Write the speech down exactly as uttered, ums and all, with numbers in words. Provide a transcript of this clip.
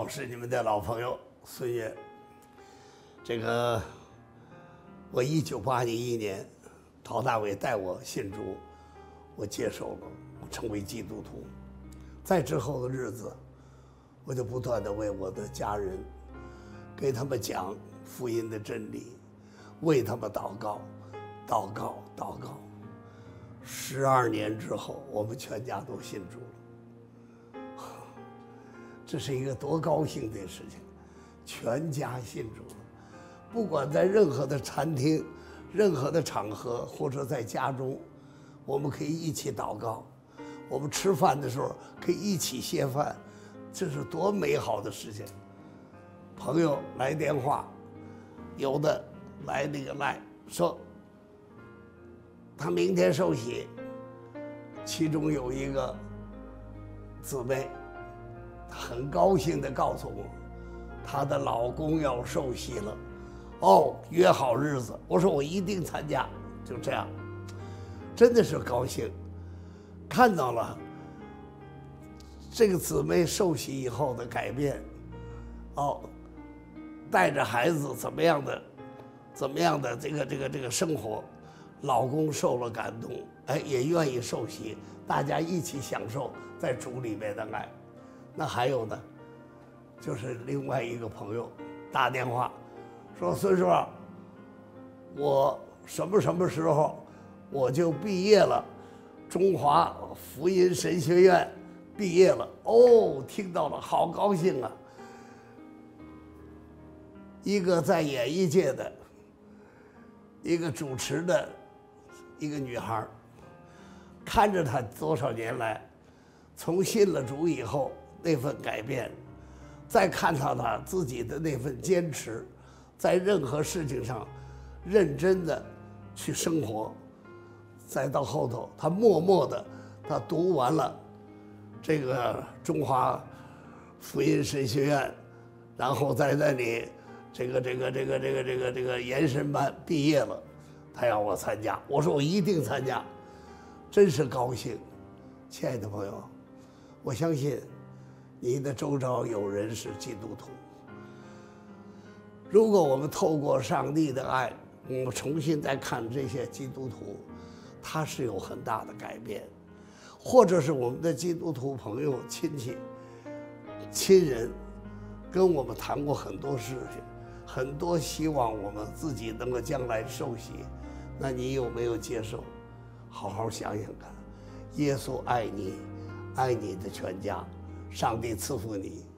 是你们的老朋友孙越。这个，我一九八一年，陶大伟带我信主，我接受了，我成为基督徒。在之后的日子，我就不断的为我的家人，给他们讲福音的真理，为他们祷告，祷告，祷告。十二年之后，我们全家都信主了。这是一个多高兴的事情，全家信主了。不管在任何的餐厅、任何的场合，或者在家中，我们可以一起祷告。我们吃饭的时候可以一起谢饭，这是多美好的事情。朋友来电话，有的来那个来说，他明天受洗，其中有一个姊妹，很高兴地告诉我，她的老公要受洗了，哦，约好日子。我说我一定参加，就这样，真的是高兴，看到了这个姊妹受洗以后的改变，哦，带着孩子怎么样的，怎么样的这个这个这个生活，老公受了感动，哎，也愿意受洗，大家一起享受在主里面的爱。那还有呢，就是另外一个朋友打电话说，孙叔，我什么什么时候我就毕业了，中华福音神学院毕业了。哦，听到了，好高兴啊！一个在演艺界的一个主持的一个女孩，看着她多少年来从信了主以后那份改变，再看到她自己的那份坚持，在任何事情上认真的去生活，再到后头她默默的她读完了这个中华福音神学院，然后在那里这个这个这个这个这个这个延伸班毕业了，他让我参加，我说我一定参加，真是高兴。亲爱的朋友，我相信你的周遭有人是基督徒。如果我们透过上帝的爱，我们重新再看这些基督徒，他是有很大的改变，或者是我们的基督徒朋友、亲戚、亲人跟我们谈过很多事情，很多希望我们自己能够将来受洗，那你有没有接受？好好想想看，耶稣爱你，爱你的全家，上帝赐福你。